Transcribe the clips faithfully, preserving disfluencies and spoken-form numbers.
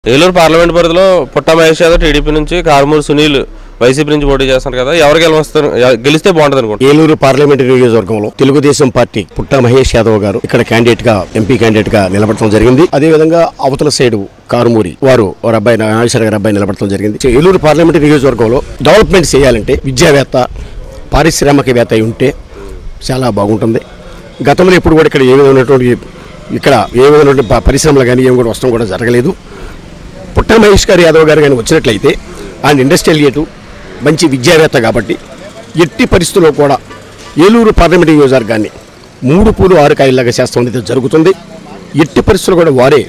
Eluru parliament పరిధిలో పుట్ట Mahesh Yadav TDP నుంచి కారుమూరి సునీల్ వైసీపీ నుంచి పోటీ చేస్తున్నారు కదా, ఎవరు గెలుస్తారు గెలిస్తే బాగుంటుంది అనుకుంటున్నారు? ఏలూరు పార్లమెంటరీ నియోజకవర్గంలో తెలుగుదేశం పార్టీ పుట్ట మహేష్ యాదవ్ గారు ఇక్కడ క్యాండిడేట్ గా ఎంపీ క్యాండిడేట్ గా నిలబడటం జరిగింది. అదే విధంగా అవతల సైడ్ కారుమూరి వారు వారి అబ్బాయి నాగేశ్వర గారి అబ్బాయి నిలబడటం జరిగింది. ఏలూరు పార్లమెంటరీ నియోజకవర్గంలో డెవలప్మెంట్ చేయాలంటే విద్యావేత్త పారిశ్రామికవేత్త అయి ఉంటే చాలా బాగుంటుంది. గతంలో ఎప్పుడు కూడా ఇక్కడ ఏ విధమైనటువంటి ఇక్కడ ఏ విధమైనటువంటి పరిశ్రమలు కానీ ఏమి కూడా వస్తడం కూడా జరగలేదు. పుట్ట మహేష్ గారు యాదవ్ గారు కానీ వచ్చినట్లయితే ఆయన ఇండస్ట్రియలియేట్ మంచి విద్యావేత్త కాబట్టి ఎట్టి పరిస్థితుల్లో కూడా ఏలూరు పార్లమెంటరీ నియోజకవర్గాన్ని మూడు పూలు ఆరు కాయలాగా చేస్తాం అనేది జరుగుతుంది. ఎట్టి పరిస్థితులు కూడా వారే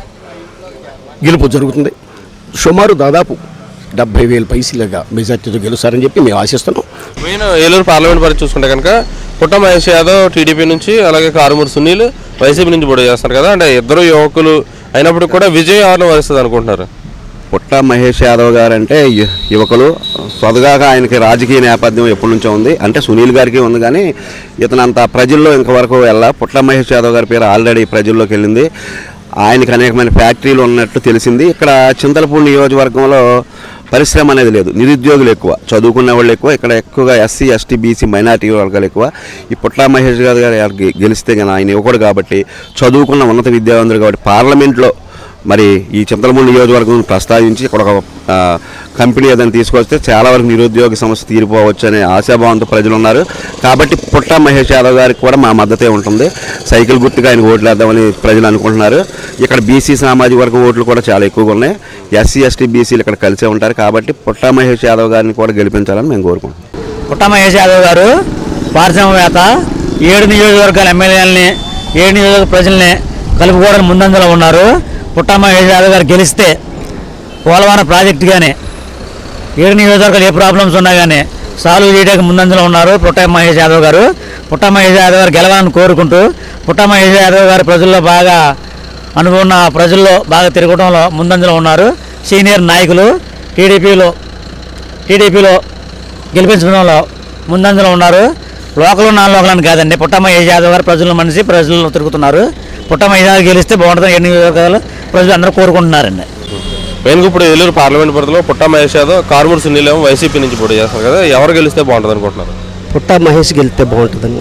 గెలుపు జరుగుతుంది. సుమారు దాదాపు డెబ్బై వేల పైసలుగా మెజార్టీతో గెలుస్తారని చెప్పి మేము ఆశిస్తున్నాం. మెయిన్ ఏలూరు పార్లమెంట్ పరిధి చూసుకుంటే కనుక పుట్ట మహేష్ యాదవ్ టీడీపీ నుంచి, అలాగే కారుమూరి సునీల్ వైసీపీ నుంచి పోటీ చేస్తారు కదా, అంటే ఇద్దరు యువకులు అయినప్పుడు కూడా విజయం ఎవరిని వస్తుంది అనుకుంటున్నారు? పుట్ట మహేష్ యాదవ్ గారు అంటే యువకులు స్వతహాగా ఆయనకి రాజకీయ నేపథ్యం ఎప్పటి నుంచో ఉంది, అంటే సునీల్ గారికి ఉంది. కానీ ఇతనంత ప్రజల్లో ఇంతవరకు వెళ్ళా. పుట్ట మహేష్ యాదవ్ గారి పేరు ఆల్రెడీ ప్రజల్లోకి వెళ్ళింది. ఆయనకి అనేకమైన ఫ్యాక్టరీలు ఉన్నట్టు తెలిసింది. ఇక్కడ చింతలపూడి నియోజకవర్గంలో పరిశ్రమ అనేది లేదు, నిరుద్యోగులు ఎక్కువ, చదువుకునే వాళ్ళు ఎక్కువ. ఇక్కడ ఎక్కువగా ఎస్సీ ఎస్టీ బీసీ మైనార్టీ వర్గాలు ఎక్కువ. ఈ పుట్ట మహేష్ యాదవ్ గారు గెలిస్తే కానీ ఆయన యువకుడు కాబట్టి, చదువుకున్న ఉన్నత విద్యావంతులు కాబట్టి పార్లమెంట్లో మరి ఈ చింతలపూడి నియోజకవర్గం ప్రస్తావించి ఇక్కడ ఒక కంపెనీ ఏదైనా తీసుకొస్తే చాలా వరకు నిరుద్యోగ సమస్య తీరిపోవచ్చు అనే ఆశాభావంతో ప్రజలు ఉన్నారు. కాబట్టి పుట్ట మహేష్ యాదవ్ గారికి కూడా మా మద్దతే ఉంటుంది. సైకిల్ గుర్తుగా ఆయన ఓట్లు వేద్దామని ప్రజలు అనుకుంటున్నారు. ఇక్కడ బీసీ సామాజిక వర్గం ఓట్లు కూడా చాలా ఎక్కువగా ఉన్నాయి. ఎస్సీ ఎస్టీ బీసీలు ఇక్కడ కలిసే ఉంటారు. కాబట్టి పుట్ట మహేష్ యాదవ్ గారిని కూడా గెలిపించాలని మేము కోరుకుంటున్నాం. పుట్ట మహేష్ యాదవ్ గారు పారిశ్రామికవేత్త, ఏడు నియోజకవర్గాల ఎమ్మెల్యేలని ఏడు నియోజకవర్గ ప్రజల్ని కలుపుకోవడానికి ముందంజలో ఉన్నారు. పుట్ట మహేష్ యాదవ్ గారు గెలిస్తే పోలవరం ప్రాజెక్టు కానీ ఏడు నియోజకవర్గాలు ఏ ప్రాబ్లమ్స్ ఉన్నా కానీ సాల్వ్ చేయడానికి ముందంజలో ఉన్నారు పుట్ట మహేష్ యాదవ్ గారు. పుట్ట మహేష్ యాదవ్ గారు గెలవాలని కోరుకుంటూ, పుట్ట మహేష్ యాదవ్ గారు ప్రజల్లో బాగా అనుకున్న ప్రజల్లో బాగా తిరగడంలో ముందంజలో ఉన్నారు. సీనియర్ నాయకులు టీడీపీలో టీడీపీలో గెలిపించడంలో ముందంజలో ఉన్నారు. లోకల్ నాన్ లోకల్ అని కాదండి, పుట్ట మహేష్ యాదవ్ గారు ప్రజల మనిషి, ప్రజల్లో తిరుగుతున్నారు. పుట్ట మహేష్ యాదవ్ గెలిస్తే బాగుంటుంది ఎన్ని నియోజకవర్గాలు ప్రజలు అందరూ కోరుకుంటున్నారండి. మెయిన్గా ఇప్పుడు ఏలూరు పార్లమెంట్ పరిధిలో పుట్ట మహేష్ యాదవ్, కారుమూరి సునీల్ ఏమో వైసీపీ నుంచి పోటీ చేస్తారు కదా, ఎవరు గెలిస్తే బాగుంటుంది అనుకుంటున్నారు? పుట్ట మహేష్ గెలిస్తే బాగుంటుందని.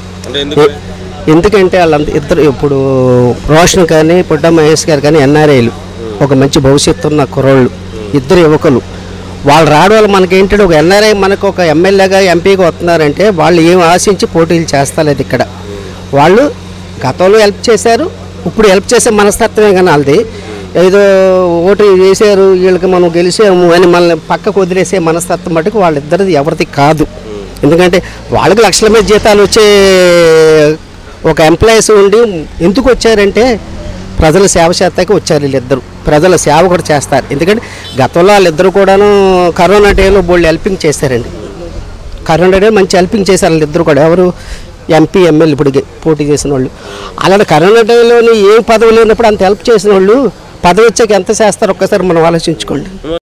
ఎందుకంటే వాళ్ళంత ఇద్దరు ఇప్పుడు రోషన్ కానీ పుట్ట మహేష్ గారు కానీ ఎన్ఆర్ఐలు ఒక మంచి భవిష్యత్తు ఉన్న కుర్రోళ్ళు, ఇద్దరు యువకులు. వాళ్ళు రావడం వల్ల మనకేంటంటే ఒక ఎన్ఆర్ఐ మనకు ఒక ఎమ్మెల్యేగా ఎంపీగా వస్తున్నారంటే వాళ్ళు ఏం ఆశించి పోటీలు చేస్తలేదు. ఇక్కడ వాళ్ళు గతంలో హెల్ప్ చేశారు, ఇప్పుడు హెల్ప్ చేసే మనస్తత్వమే కానీ వాళ్ళది ఏదో ఓటు వేసారు వీళ్ళకి మనం గెలిచాము అని మనల్ని పక్కకు వదిలేసే మనస్తత్వం మటుకు వాళ్ళిద్దరిది ఎవరిది కాదు. ఎందుకంటే వాళ్ళకి లక్షల మీద జీతాలు వచ్చే ఒక ఎంప్లాయీస్ ఉండి ఎందుకు వచ్చారంటే ప్రజల సేవ చేస్తాకి వచ్చారు వీళ్ళిద్దరు. ప్రజల సేవ కూడా చేస్తారు. ఎందుకంటే గతంలో వాళ్ళిద్దరు కూడాను కరోనా టైంలో బోల్డ్ హెల్పింగ్ చేశారండి. కరోనా టైంలో మంచి హెల్పింగ్ చేశారు వాళ్ళిద్దరు కూడా. ఎవరు ఎంపీ ఎమ్మెల్యే ఇప్పుడు పోటీ చేసిన వాళ్ళు. అలాంటి కరోనా టైంలోని ఏ పదవి లేనప్పుడు అంత హెల్ప్ చేసిన వాళ్ళు పదవి వచ్చాక ఎంత చేస్తారు ఒక్కసారి మనం ఆలోచించుకోండి.